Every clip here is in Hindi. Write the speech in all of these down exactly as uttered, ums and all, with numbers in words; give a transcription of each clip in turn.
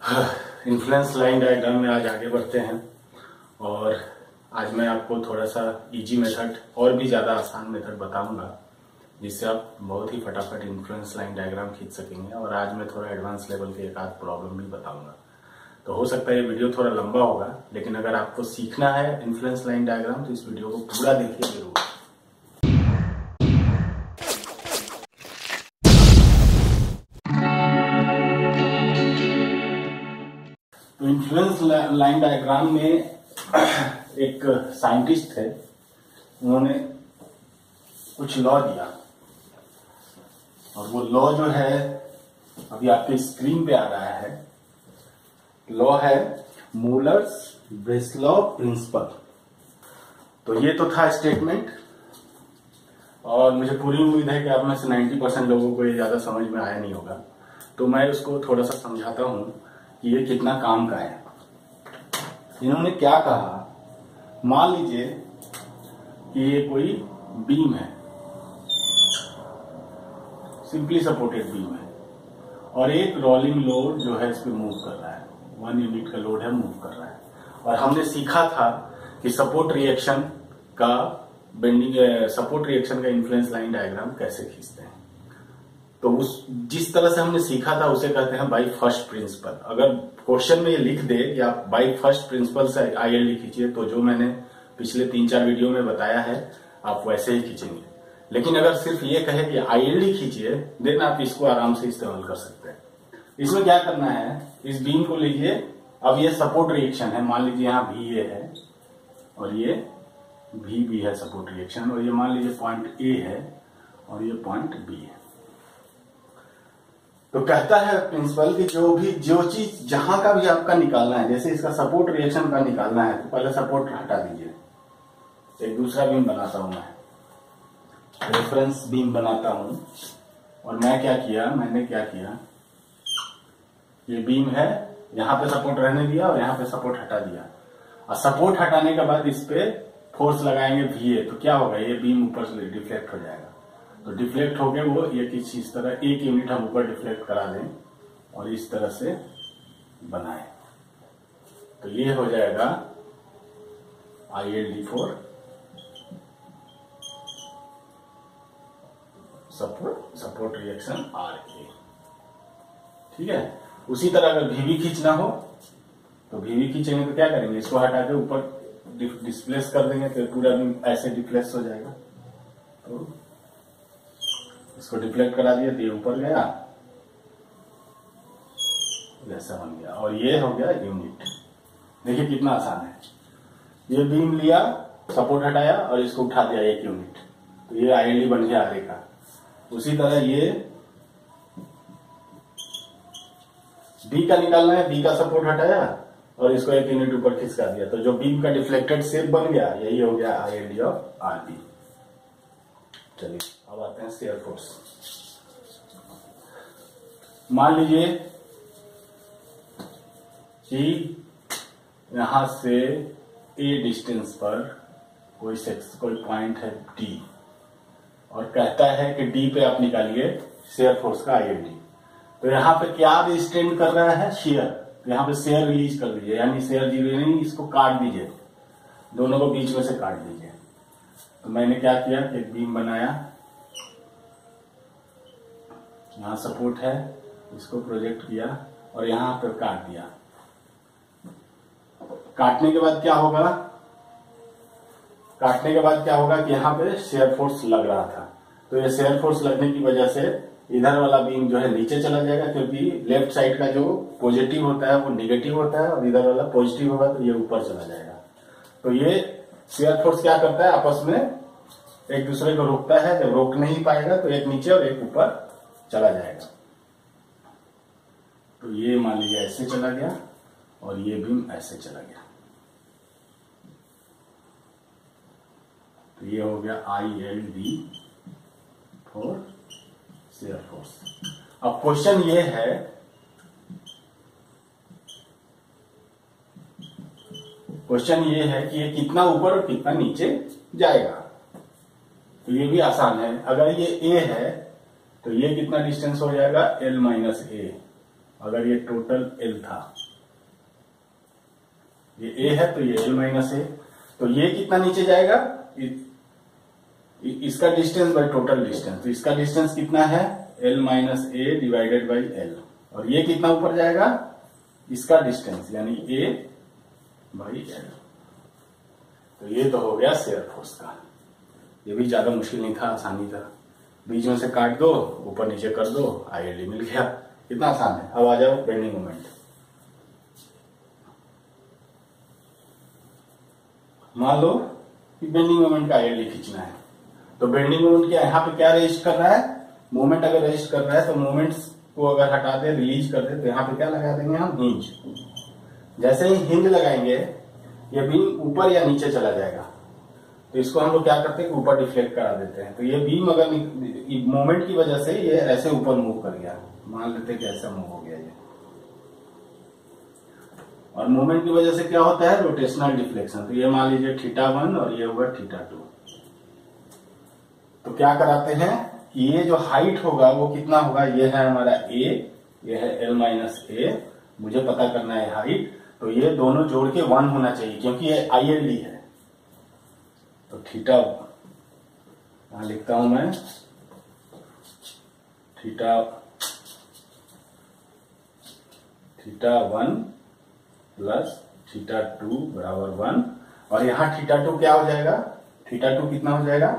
इन्फ्लुएंस लाइन डायग्राम में आज आगे बढ़ते हैं और आज मैं आपको थोड़ा सा इजी मेथड और भी ज़्यादा आसान मेथड बताऊंगा जिससे आप बहुत ही फटाफट इन्फ्लुएंस लाइन डायग्राम खींच सकेंगे। और आज मैं थोड़ा एडवांस लेवल के एक आध प्रॉब्लम भी बताऊंगा। तो हो सकता है ये वीडियो थोड़ा लंबा होगा, लेकिन अगर आपको सीखना है इन्फ्लुएंस लाइन डायग्राम तो इस वीडियो को पूरा देखिए जरूर। तो इन्फ्लुएंस लाइन डायग्राम में एक साइंटिस्ट थे, उन्होंने कुछ लॉ दिया और वो लॉ जो है अभी आपके स्क्रीन पे आ रहा है। लॉ है मूलर्स ब्रेसलॉव प्रिंसिपल। तो ये तो था स्टेटमेंट और मुझे पूरी उम्मीद है कि आप में से नब्बे परसेंट लोगों को ये ज्यादा समझ में आया नहीं होगा। तो मैं उसको थोड़ा सा समझाता हूं कि ये कितना काम का है। इन्होंने क्या कहा, मान लीजिए कि ये कोई बीम है, सिंपली सपोर्टेड बीम है और एक रोलिंग लोड जो है इस पे मूव कर रहा है, वन यूनिट का लोड है, मूव कर रहा है। और हमने सीखा था कि सपोर्ट रिएक्शन का बेंडिंग सपोर्ट रिएक्शन का इन्फ्लुएंस लाइन डायग्राम कैसे खींचते हैं। तो उस जिस तरह से हमने सीखा था उसे कहते हैं बाई फर्स्ट प्रिंसिपल। अगर क्वेश्चन में ये लिख दे कि आप बाई फर्स्ट प्रिंसिपल से आईएलडी खींचिए तो जो मैंने पिछले तीन चार वीडियो में बताया है आप वैसे ही खींचेंगे। लेकिन अगर सिर्फ ये कहे कि आईएलडी खींचिए देन आप इसको आराम से इस्तेमाल कर सकते हैं। इसमें क्या करना है, इस बीम को लीजिए। अब ये सपोर्ट रिएक्शन है, मान लीजिए यहाँ भी ये है और ये भी भी है सपोर्ट रिएक्शन, और ये मान लीजिए पॉइंट ए है और ये पॉइंट बी है। तो कहता है प्रिंसिपल कि जो भी जो चीज जहां का भी आपका निकालना है, जैसे इसका सपोर्ट रिएक्शन का निकालना है तो पहले सपोर्ट हटा दीजिए। एक दूसरा बीम बनाता हूं, मैं रेफरेंस बीम बनाता हूं। और मैं क्या किया, मैंने क्या किया, ये बीम है, यहां पे सपोर्ट रहने दिया और यहां पे सपोर्ट हटा दिया। और सपोर्ट हटाने के बाद इस पे फोर्स लगाएंगे वीए, तो क्या होगा, ये बीम ऊपर से डिफ्लेक्ट हो जाएगा। तो डिफ्लेक्ट हो गए वो ये किस इस तरह एक यूनिट हम ऊपर डिफ्लेक्ट करा दें और इस तरह से बनाए तो ये हो जाएगा I L D for support support reaction R A. ठीक है। उसी तरह अगर भीवी खींचना हो तो भीवी खींचेंगे तो क्या करेंगे, इसको हटा के ऊपर डिस्प्लेस कर देंगे तो पूरा भी ऐसे डिफ्लेक्स हो जाएगा। तो इसको डिफ्लेक्ट करा दिया तो ये ऊपर गया, जैसा बन गया और ये हो गया यूनिट। देखिए कितना आसान है। ये बीम लिया, सपोर्ट हटाया और इसको उठा दिया एक यूनिट, तो ये आईएलडी बन गया आगे का। उसी तरह ये बी का निकालना है, बी का सपोर्ट हटाया और इसको एक यूनिट ऊपर खिसका दिया, तो जो बीम का डिफ्लेक्टेड शेप बन गया यही हो गया आईएलडी ऑफ आरबी। चलिए अब आते हैं शेयर फोर्स। मान लीजिए कि यहां से ए डिस्टेंस पर कोई सेक्स कोई पॉइंट है डी और कहता है कि डी पे आप निकालिए शेयर फोर्स का आईएलडी। तो यहां पे क्या रिस्टेंड कर रहा है, शेयर। तो यहां पे शेयर रिलीज कर दीजिए, यानी शेयर जीरो नहीं, इसको काट दीजिए, दोनों को बीच में से काट दीजिए। तो मैंने क्या किया कि एक बीम बनाया, यहां सपोर्ट है, इसको प्रोजेक्ट किया और यहां पर काट दिया। काटने के बाद क्या होगा, काटने के बाद क्या होगा कि यहां पे शेयर फोर्स लग रहा था। तो ये शेयर फोर्स लगने की वजह से इधर वाला बीम जो है नीचे चला जाएगा, क्योंकि लेफ्ट साइड का जो पॉजिटिव होता है वो निगेटिव होता है और इधर वाला पॉजिटिव होगा तो ये ऊपर चला जाएगा। तो ये शेयर फोर्स क्या करता है, आपस में एक दूसरे को रोकता है। जब रोक नहीं पाएगा तो एक नीचे और एक ऊपर चला जाएगा। तो ये मान लीजिए ऐसे चला गया और ये बीम ऐसे चला गया, तो ये हो गया I L D for shear force. अब क्वेश्चन ये है, क्वेश्चन ये है कि ये कितना ऊपर और कितना नीचे जाएगा। तो ये भी आसान है। अगर ये ए है तो ये कितना डिस्टेंस हो जाएगा, एल माइनस ए। अगर ये टोटल एल था, ये ए है तो ये एल माइनस ए, तो ये कितना नीचे जाएगा, इसका डिस्टेंस बाय टोटल डिस्टेंस, तो इसका डिस्टेंस कितना है L minus A divided by L, और ये कितना ऊपर जाएगा, इसका डिस्टेंस यानी ए बाई एल। तो ये तो हो गया शेयर फोर्स का, ये भी ज्यादा मुश्किल नहीं था, आसानी था, बीच में से काट दो, ऊपर नीचे कर दो, आईएलडी मिल गया, कितना आसान है। अब आ जाओ बेंडिंग मोमेंट। मान लो कि बेंडिंग मोमेंट का आईएलडी खींचना है, तो बेंडिंग मोमेंट क्या यहाँ पे क्या रेजिस्ट कर रहा है, मोमेंट अगर रेजिस्ट कर रहा है तो मोमेंट्स को अगर हटा दे, रिलीज कर दे, तो यहाँ पे क्या लगा देंगे हम, हिंज। जैसे ही हिंज लगाएंगे ये बीम ऊपर या नीचे चला जाएगा, तो इसको हम लोग क्या करते हैं, ऊपर डिफ्लेक्ट करा देते हैं। तो ये बीम अगर मोमेंट की वजह से ये ऐसे ऊपर मूव कर गया, मान लेते हैं कि ऐसा मूव हो गया ये, और मोमेंट की वजह से क्या होता है, रोटेशनल डिफ्लेक्शन। तो ये मान लीजिए थीटा वन और ये हुआ थीटा टू। तो क्या कराते हैं कि ये जो हाइट होगा वो कितना होगा, ये है हमारा ए, ये है एल माइनस ए, मुझे पता करना है हाइट, तो ये दोनों जोड़ के वन होना चाहिए क्योंकि ये आईएलडी है। तो थीटा यहां लिखता हूं मैं, theta theta one plus theta two बराबर वन, और यहां थीटा टू क्या हो जाएगा, थीटा टू कितना हो जाएगा,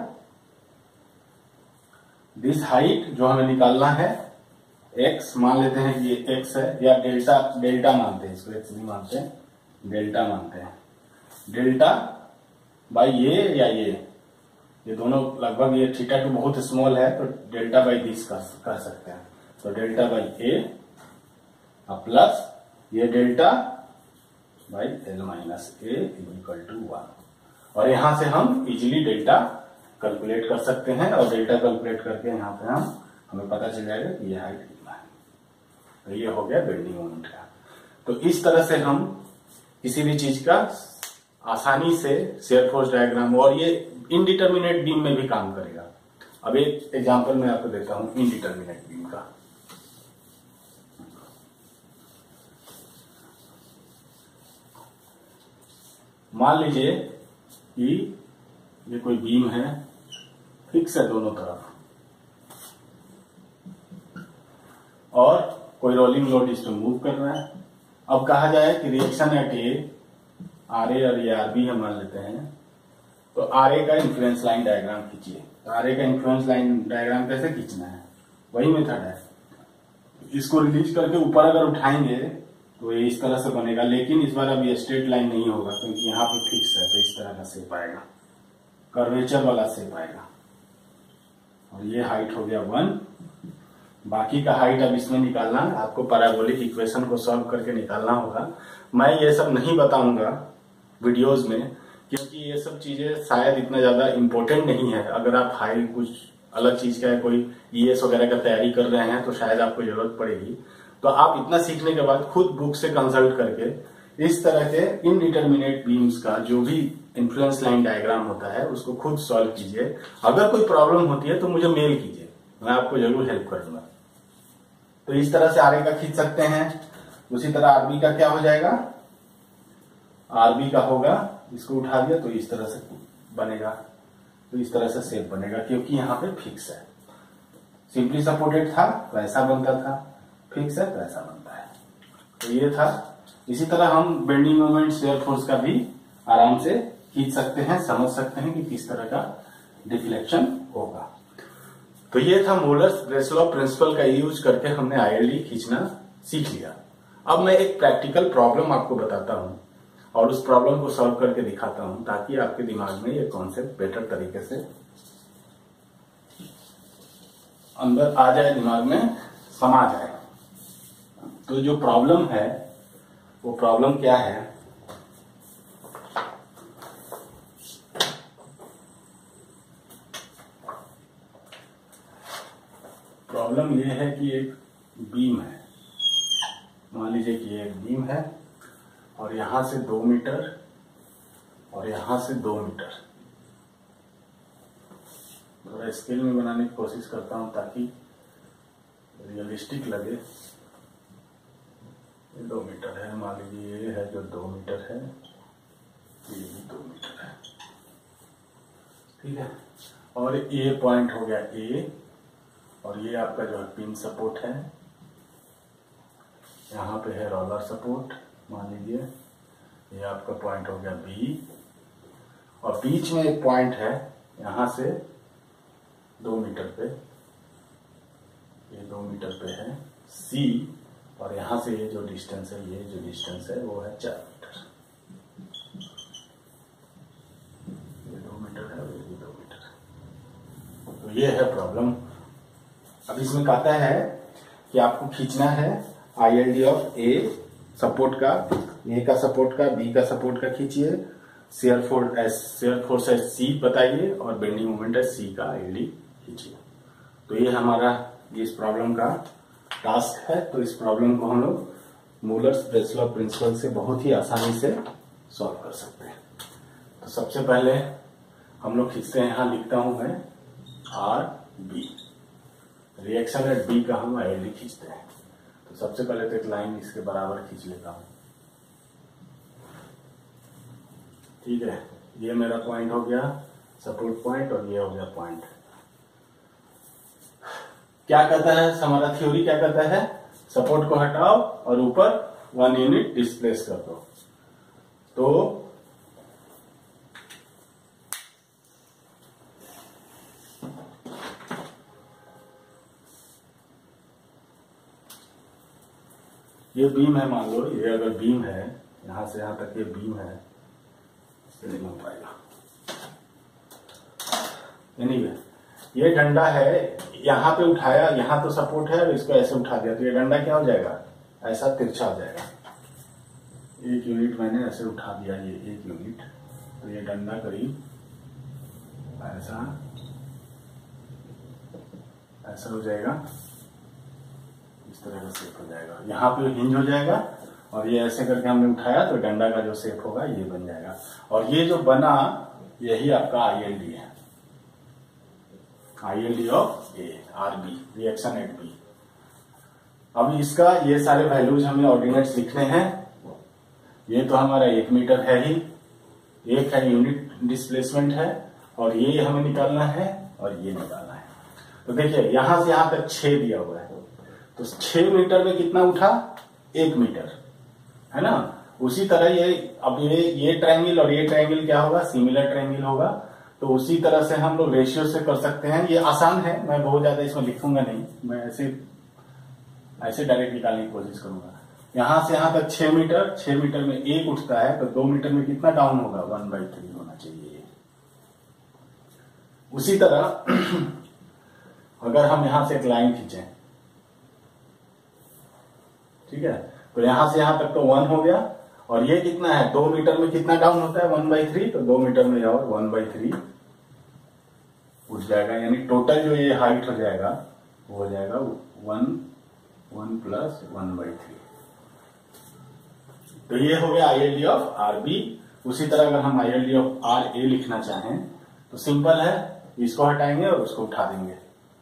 दिस हाइट जो हमें निकालना है x, मान लेते हैं कि ये x है, या डेल्टा डेल्टा मानते हैं इसको, x नहीं मानते हैं, डेल्टा मानते हैं, डेल्टा बाई ये या ये ये दोनों लगभग, ये थीटा टू बहुत स्मॉल है तो डेल्टा बाई दिस कर सकते हैं। तो डेल्टा बाई ए प्लस ये delta by L minus A equal to one, और यहां से हम इजीली डेल्टा कैलकुलेट कर सकते हैं, और डेल्टा कैलकुलेट करके यहाँ पे हम हमें पता चल जाएगा कि ये हाइट कितना है। तो ये हो गया बेंडिंग मोमेंट का। तो इस तरह से हम किसी भी चीज का आसानी से शेयर फोर्स डायग्राम, और ये इनडिटर्मिनेट बीम में भी काम करेगा। अब एक एग्जांपल मैं आपको देता हूं इनडिटर्मिनेट बीम का। मान लीजिए कि ये कोई बीम है, फिक्स है दोनों तरफ, और कोई रोलिंग लोड इस पे मूव कर रहा है। अब कहा जाए कि reaction at A, R A और ये आर बी हम मान लेते हैं, तो आर ए का इन्फ्लुएंस लाइन डायग्राम खींचिए। तो आर ए का इन्फ्लुएंस लाइन डायग्राम कैसे खींचना है, वही मेथड है। इसको रिलीज करके ऊपर अगर उठाएंगे तो ये इस तरह से बनेगा, लेकिन इस बार अब ये स्ट्रेट लाइन नहीं होगा क्योंकि यहाँ पे फिक्स है, तो इस तरह का शेप आएगा, कर्वेचर वाला शेप आएगा, और ये हाइट हो गया वन। बाकी का हाइट अब इसमें निकालना, आपको पैराबोलिक इक्वेशन को सॉल्व करके निकालना होगा। मैं ये सब नहीं बताऊंगा वीडियोस में, क्योंकि ये सब चीजें शायद इतना ज्यादा इम्पोर्टेंट नहीं है। अगर आप हाई कुछ अलग चीज का है, कोई ईएस वगैरह का तैयारी कर रहे हैं, तो शायद आपको जरूरत पड़ेगी। तो आप इतना सीखने के बाद खुद बुक से कंसल्ट करके इस तरह के इनडिटर्मिनेट बीम्स का जो भी इन्फ्लुएंस लाइन डायग्राम होता है उसको खुद सॉल्व कीजिए। अगर कोई प्रॉब्लम होती है तो मुझे मेल कीजिए, मैं आपको जरूर हेल्प करूंगा। तो इस तरह से आरए का खींच सकते हैं। उसी तरह आरबी का क्या हो जाएगा, आरबी का होगा, इसको उठा दिया तो इस तरह से बनेगा, तो इस तरह से शेप बनेगा क्योंकि यहाँ पे फिक्स है। सिंपली सपोर्टेड था तो ऐसा बनता था, फिक्स है तो ऐसा बनता है। तो ये था। इसी तरह हम बेंडिंग मोमेंट शेयर फोर्स का भी आराम से खींच सकते हैं, समझ सकते हैं कि किस तरह का डिफ्लेक्शन होगा। तो ये था मोलर्स ब्रेसलॉव प्रिंसिपल का यूज करके हमने आईएलडी खींचना सीख लिया। अब मैं एक प्रैक्टिकल प्रॉब्लम आपको बताता हूं और उस प्रॉब्लम को सॉल्व करके दिखाता हूं ताकि आपके दिमाग में ये कॉन्सेप्ट बेटर तरीके से अंदर आ जाए, दिमाग में समा जाए। तो जो प्रॉब्लम है वो प्रॉब्लम क्या है, प्रॉब्लम ये है कि एक बीम है, मान लीजिए कि एक बीम है और यहां से दो मीटर और यहां से दो मीटर। थोड़ा स्केल में बनाने की कोशिश करता हूं ताकि रियलिस्टिक लगे। ये दो मीटर है, मान लीजिए ये है जो दो मीटर है, ये भी दो मीटर है, ठीक है। और ये पॉइंट हो गया ए, और ये आपका जो है पिन सपोर्ट है, यहाँ पे है रोलर सपोर्ट मान लीजिए, ये आपका पॉइंट हो गया बी, और बीच में एक पॉइंट है यहाँ से दो मीटर पे, ये दो मीटर पे है सी, और यहाँ से ये जो डिस्टेंस है, ये जो डिस्टेंस है वो है चार मीटर, ये दो मीटर है और ये दो मीटर है। तो ये है प्रॉब्लम। अब इसमें कहता है कि आपको खींचना है I L D of A support का, ए का सपोर्ट का, बी का सपोर्ट का खींचिए, shear force S shear force है सी बताइए, और बेंडिंग मोमेंट है सी का आई एल डी खींचिए। तो ये हमारा इस प्रॉब्लम का टास्क है। तो इस प्रॉब्लम को हम लोग मूलर्स ब्रेसलॉ प्रिंसिपल से बहुत ही आसानी से सॉल्व कर सकते हैं। तो सबसे पहले हम लोग खींचते हैं, यहां लिखता हूं मैं R B, reaction at B का हम आई एल डी खींचते हैं। तो सबसे पहले तो एक लाइन इसके बराबर खींच लेता हूं, ठीक है। ये मेरा पॉइंट हो गया सपोर्ट पॉइंट, और ये हो गया पॉइंट। क्या कहता है हमारा थ्योरी, क्या कहता है, सपोर्ट को हटाओ और ऊपर वन यूनिट डिस्प्लेस कर दो। तो ये बीम है, मान लो ये अगर बीम है, यहां से यहां तक ये बीम है, इससे नहीं हो पाएगा। एनीवे ये डंडा है, यहां पे उठाया, यहां तो सपोर्ट है और इसको ऐसे उठा दिया, तो ये डंडा क्या हो जाएगा, ऐसा तिरछा हो जाएगा। एक यूनिट मैंने ऐसे उठा दिया, ये एक यूनिट, तो ये डंडा करीब ऐसा ऐसा हो जाएगा, इस तरह का शेप हो जाएगा, यहाँ पे हिंज हो जाएगा, और ये ऐसे करके हमने उठाया तो डंडा का जो शेप होगा ये बन जाएगा। और ये जो बना यही आपका आई एल डी है, I L D of A R B, reaction at B. अब इसका ये सारे वैल्यूज हमें ऑर्डिनेट्स लिखने हैं। ये तो हमारा एक मीटर है ही, एक है यूनिट डिस्प्लेसमेंट है, और ये हमें निकालना है और ये निकालना है। तो देखिए यहां से यहां तक छह दिया हुआ है, तो छह मीटर में कितना उठा, एक मीटर, है ना। उसी तरह ये अब ये ये ट्रायंगल और ये ट्रायंगल क्या होगा, सिमिलर ट्रायंगल होगा। तो उसी तरह से हम लोग रेशियो से कर सकते हैं। ये आसान है, मैं बहुत ज्यादा इसमें लिखूंगा नहीं, मैं ऐसे ऐसे डायरेक्ट निकालने की कोशिश करूंगा। यहां से यहां तक छह मीटर, छह मीटर में एक उठता है, तो दो मीटर में कितना डाउन होगा, वन बाई थ्री होना चाहिए। उसी तरह अगर हम यहां से एक लाइन खींचे, ठीक है, तो यहां से यहां तक तो वन हो गया, और ये कितना है, दो मीटर में कितना डाउन होता है, वन बाई थ्री, तो दो मीटर में और वन बाई थ्री उठ जाएगा, यानी टोटल जो ये हाइट हो जाएगा वो हो जाएगा one one plus one by three. तो ये हो गया I L D of R B. उसी तरह अगर हम I L D of R A लिखना चाहें तो सिंपल है, इसको हटाएंगे और उसको उठा देंगे।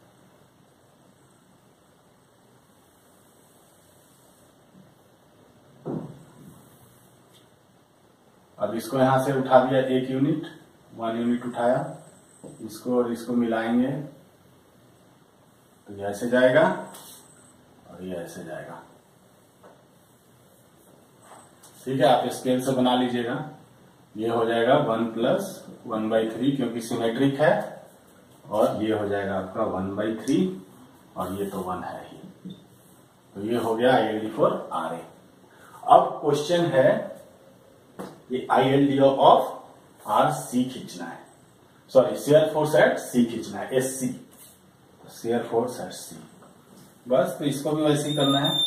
अब इसको यहां से उठा दिया एक यूनिट, वन यूनिट उठाया, इसको और इसको मिलाएंगे तो ये ऐसे जाएगा और ये ऐसे जाएगा। ठीक है, आप स्केल से बना लीजिएगा। ये हो जाएगा one plus one by three, क्योंकि सिमेट्रिक है, और ये हो जाएगा आपका वन बाई थ्री, और ये तो वन है ही। तो ये हो गया I L D for R A. अब क्वेश्चन है ये I L D of R C खींचना है, sorry shear force at C खींचना है, S C, shear force at C. बस, तो इसको भी वैसे ही करना है।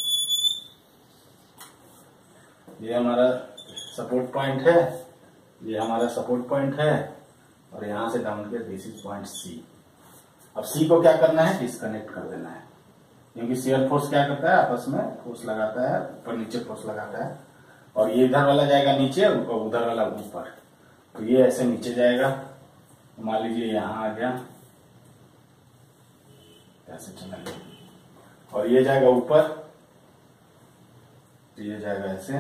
ये हमारा सपोर्ट पॉइंट है, ये हमारा सपोर्ट पॉइंट है, और यहां से डाउन के दिस इज पॉइंट सी। अब सी को क्या करना है, डिस्कनेक्ट कर देना है, क्योंकि शेयर फोर्स क्या करता है, आपस में फोर्स लगाता है, ऊपर नीचे फोर्स लगाता है, और ये इधर वाला जाएगा नीचे और उधर वाला ऊपर। तो ये ऐसे नीचे जाएगा, मान लीजिए यहां आ गया, ऐसे चला गया, और ये जाएगा ऊपर, तो ये जाएगा ऐसे,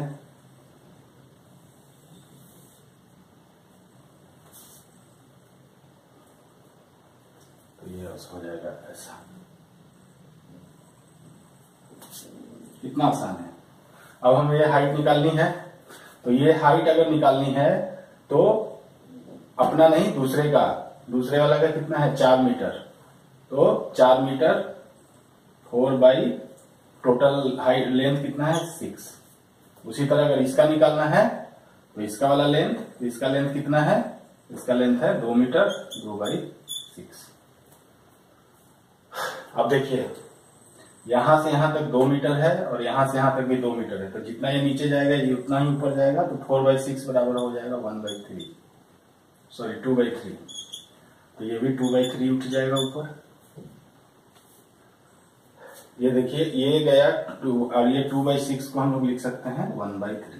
तो ये हो जाएगा ऐसा। कितना आसान है। अब हमें ये हाइट निकालनी है, तो ये हाइट अगर निकालनी है तो अपना नहीं दूसरे का, दूसरे वाला का कितना है चार मीटर, तो चार metre four by total height length कितना है सिक्स। उसी तरह अगर इसका निकालना है तो इसका वाला लेंथ, तो इसका लेंथ कितना है, इसका लेंथ है दो मीटर दो बाई सिक्स। अब देखिए यहां से यहां तक दो मीटर है और यहां से यहां तक भी दो मीटर है, तो जितना ये नीचे जाएगा ये उतना ही ऊपर जाएगा, तो फोर बाई सिक्स बराबर हो जाएगा one by three, sorry two by three. तो ये भी टू बाई थ्री उठ जाएगा ऊपर। ये देखिए ये गया टू, और ये टू बाई सिक्स को हम लोग लिख सकते हैं वन बाई थ्री।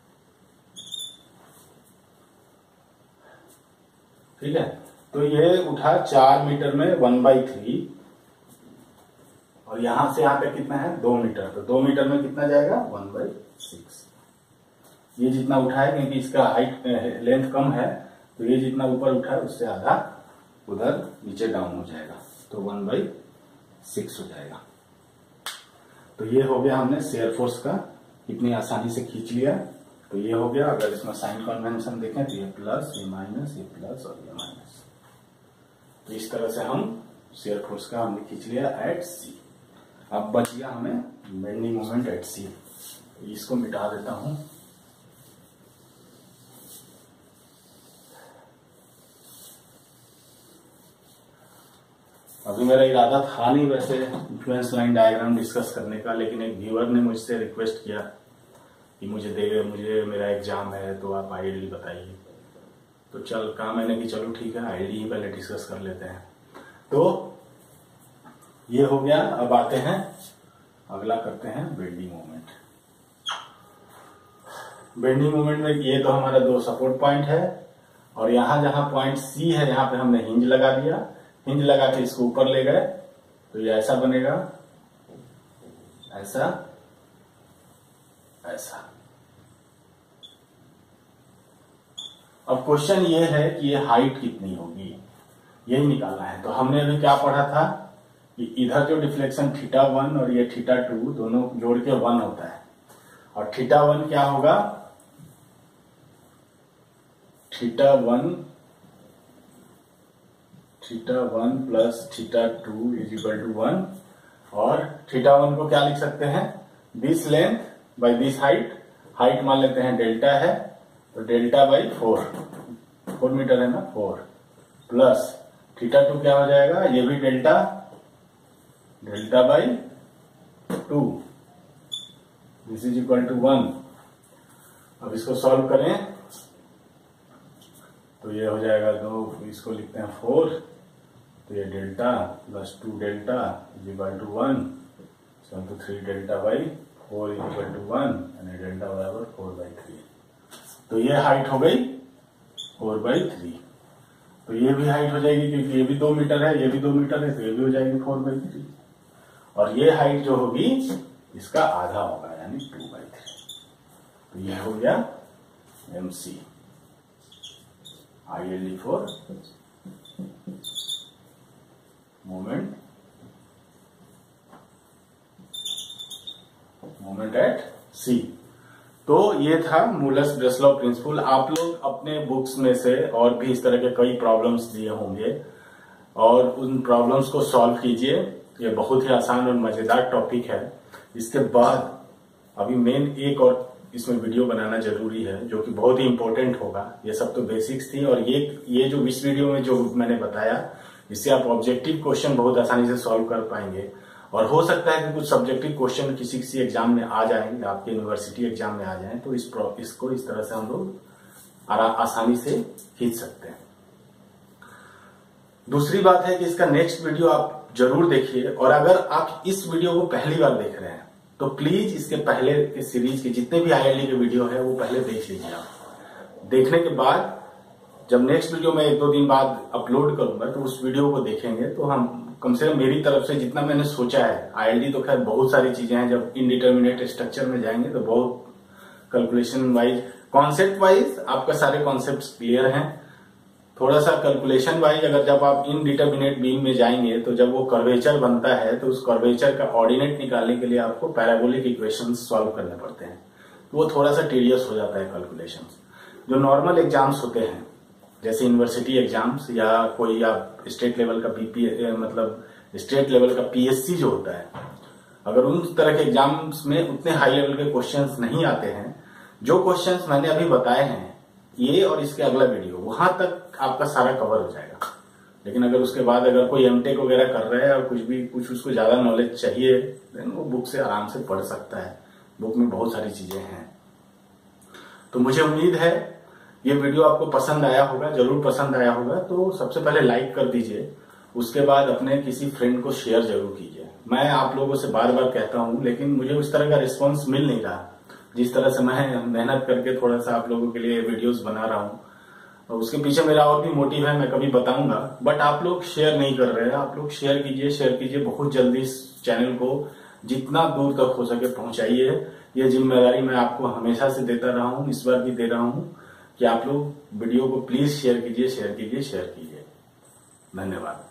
ठीक है, तो ये उठा चार मीटर में वन बाई थ्री, और यहां से यहां तक कितना है दो मीटर, तो दो मीटर में कितना जाएगा वन बाई सिक्स। ये जितना उठा है क्योंकि इसका हाइट लेंथ कम है, तो ये जितना ऊपर उठा है उससे आधा उधर नीचे डाउन हो जाएगा, तो वन बाई सिक्स हो जाएगा। तो ये हो गया, हमने शेयर फोर्स का इतनी आसानी से खींच लिया। तो ये हो गया। अगर इसमें साइन कन्वेंशन देखें तो ये प्लस, ये माइनस, ये प्लस और ये माइनस। तो इस तरह से हम शेयर फोर्स का हमने खींच लिया एट सी। अब बच गया हमें बेंडिंग मोमेंट एट सी। इसको मिटा देता हूं। अभी मेरा इरादा था नहीं वैसे इन्फ्लुएंस लाइन डायग्राम डिस्कस करने का, लेकिन एक व्यूअर ने मुझसे रिक्वेस्ट किया कि मुझे दे मुझे मेरा एग्जाम है तो आप आईडी बताइए। तो चल कहा मैंने कि चलो ठीक है आईडी ही पहले डिस्कस कर लेते हैं। तो ये हो गया। अब आते हैं अगला करते हैं बेंडिंग मोमेंट। बेंडिंग मोमेंट में ये तो हमारा दो सपोर्ट पॉइंट है, और यहां जहां पॉइंट सी है यहां पे हमने हिंज लगा दिया। हिंज लगा के इसको ऊपर ले गए तो ये ऐसा बनेगा, ऐसा ऐसा। अब क्वेश्चन ये है कि ये हाइट कितनी होगी, यही निकालना है। तो हमने अभी क्या पढ़ा था कि इधर जो डिफ्लेक्शन थीटा वन और ये थीटा टू दोनों जोड़ के वन होता है, और थीटा वन क्या होगा, theta one theta one plus theta two is equal to one. और थीटा वन को क्या लिख सकते हैं, this length by this height, height मान लेते हैं डेल्टा है, तो delta by four, four metre है ना, फोर प्लस थीटा टू क्या हो जाएगा, ये भी delta, delta by two, this is equal to one. अब इसको सॉल्व करें तो ये हो जाएगा दो, इसको लिखते हैं फोर, तो ये delta plus two delta is equal to one, तो three delta by four is equal to one, यानी डेल्टा बराबर फोर बाई थ्री। तो ये हाइट हो गई फोर बाई थ्री। तो ये भी हाइट हो जाएगी क्योंकि ये भी दो मीटर है, ये भी दो मीटर है, तो ये भी हो जाएगी फोर बाई थ्री। और ये हाइट जो होगी इसका आधा होगा, यानी टू बाई थ्री। तो ये हो गया M C, I L E for moment moment at C. तो ये था मूलस ब्रेसलॉव प्रिंसिपल। आप लोग अपने बुक्स में से और भी इस तरह के कई प्रॉब्लम्स दिए होंगे, और उन प्रॉब्लम्स को सॉल्व कीजिए। ये बहुत ही आसान और मजेदार टॉपिक है। इसके बाद अभी मेन एक और इसमें वीडियो बनाना जरूरी है, जो कि बहुत ही इंपॉर्टेंट होगा। ये सब तो बेसिक्स थी, और ये ये जो इस वीडियो में जो मैंने बताया, इससे आप ऑब्जेक्टिव क्वेश्चन बहुत आसानी से सॉल्व कर पाएंगे। और हो सकता है कि कुछ सब्जेक्टिव क्वेश्चन किसी किसी एग्जाम में आ जाएंगे, आपके यूनिवर्सिटी एग्जाम में आ जाएं, तो इस इसको इस तरह से हम लोग आसानी से खींच सकते हैं। दूसरी बात है कि इसका नेक्स्ट वीडियो आप जरूर देखिए, और अगर आप इस वीडियो को पहली बार देख रहे हैं तो प्लीज इसके पहले के सीरीज के जितने भी आई एल ई के वीडियो है वो पहले देख लीजिए। आप देखने के बाद जब नेक्स्ट वीडियो मैं एक दो दिन बाद अपलोड करूंगा तो उस वीडियो को देखेंगे तो हम कम से कम मेरी तरफ से जितना मैंने सोचा है, आईएलडी तो खैर बहुत सारी चीजें हैं, जब इनडिटर्मिनेट स्ट्रक्चर में जाएंगे तो बहुत कैलकुलेशन वाइज, कॉन्सेप्ट वाइज आपका सारे कॉन्सेप्ट्स क्लियर हैं। थोड़ा सा कैलकुलेशन वाइज अगर जब आप इनडिटर्मिनेट बीम में जाएंगे तो जब वो कर्वेचर बनता है तो उस कर्वेचर का ऑर्डिनेट निकालने के लिए आपको पैराबोलिक इक्वेशंस सॉल्व करने पड़ते हैं, तो वो थोड़ा सा टीडियस हो जाता है कैलकुलेशंस। जो नॉर्मल एग्जाम्स होते हैं जैसे यूनिवर्सिटी एग्जाम्स या कोई आप स्टेट लेवल का बीपी मतलब स्टेट लेवल का पीएससी जो होता है, अगर उन तरह के एग्जाम्स में उतने हाई लेवल के क्वेश्चंस नहीं आते हैं, जो क्वेश्चंस मैंने अभी बताए हैं ये और इसके अगला वीडियो, वहां तक आपका सारा कवर हो जाएगा। लेकिन अगर उसके बाद अगर कोई एमटेक वगैरह कर रहा है और कुछ भी कुछ उसको ज्यादा नॉलेज चाहिए देन वो बुक से आराम से पढ़ सकता है। बुक में बहुत सारी चीजें हैं। तो मुझे उम्मीद है ये वीडियो आपको पसंद आया होगा, जरूर पसंद आया होगा। तो सबसे पहले लाइक कर दीजिए, उसके बाद अपने किसी फ्रेंड को शेयर जरूर कीजिए। मैं आप लोगों से बार बार कहता हूं लेकिन मुझे उस तरह का रिस्पॉन्स मिल नहीं रहा, जिस तरह से मैं मेहनत करके थोड़ा सा आप लोगों के लिए वीडियोस बना रहा हूं। और उसके पीछे मेरा और भी मोटिव है, मैं कभी बताऊंगा, बट आप लोग शेयर नहीं कर रहे हैं। आप लोग शेयर कीजिए, शेयर कीजिए, बहुत जल्दी इस चैनल को जितना दूर तक हो सके पहुंचाइए। ये जिम्मेदारी मैं आपको हमेशा से देता रहा हूं, इस बार भी दे रहा हूं कि आप लोग वीडियो को प्लीज शेयर कीजिए, शेयर कीजिए, शेयर कीजिए। धन्यवाद।